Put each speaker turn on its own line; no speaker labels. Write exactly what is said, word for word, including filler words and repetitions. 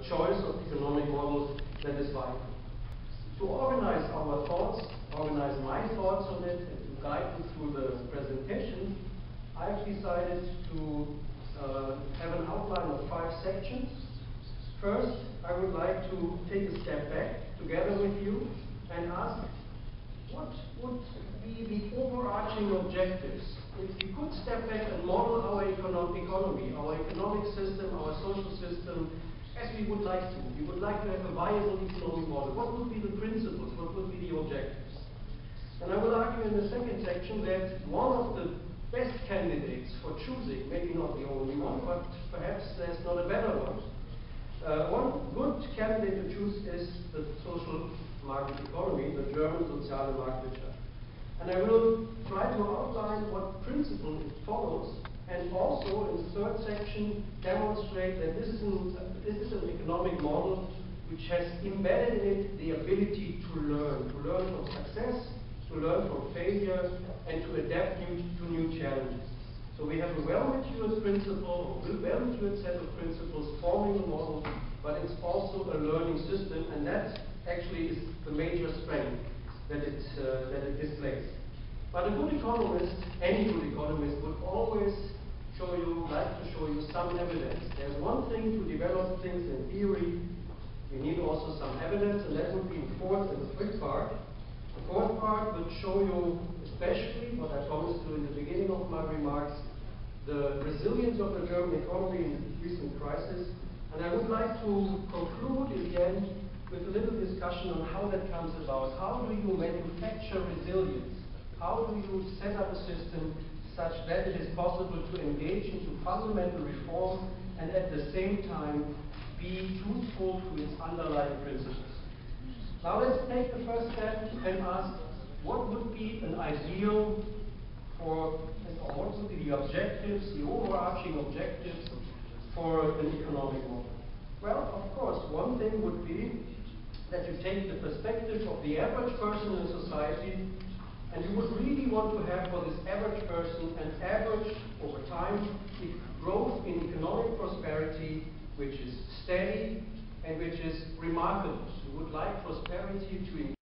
choice of economic models that is vital. To organize our thoughts, organize my thoughts on it, and to guide you through the presentation, I've decided to uh, have an outline of five sections. First, I would like to take a step back together with you and ask, what would be the overarching objectives if we could step back and model our econo economy, our economic system, our social system, as we would like to. We would like to have a viable economic model. What would be the principles? What would be the objectives? And I will argue in the second section that one of the best candidates for choosing, maybe not the only one, but perhaps there's not a better one. Uh, one good candidate to choose is the social market economy, the German soziale Marktwirtschaft. And I will try to outline what principle it follows, and also in the third section demonstrate that this is an, this is an economic model which has embedded in it the ability to learn, to learn from success, to learn from failure, and to adapt new, to new challenges. So we have a well-matured principle, a well-matured set of principles forming a model, but it's also a learning system, and that actually is the major strength that it, uh, that it displays. But a good economist, any good economist, would always show you, like to show you some evidence. There's one thing to develop things in theory, we need also some evidence, and that would be the fourth and the fifth part. The fourth part would show you, especially what I promised you in the beginning of my remarks, the resilience of the German economy in the recent crisis. And I would like to conclude in the end with a little discussion on how that comes about. How do you manufacture resilience? How do you set up a system such that it is possible to engage into fundamental reform and at the same time be truthful to its underlying principles? Now let's take the first step and ask, what would be an ideal for, or what would be the objectives, the overarching objectives for an economic model? Well, of course, one thing would be that you take the perspective of the average person in society, and you would really want to have for this average person an average, over time, growth in economic prosperity which is steady and which is remarkable. You would like prosperity to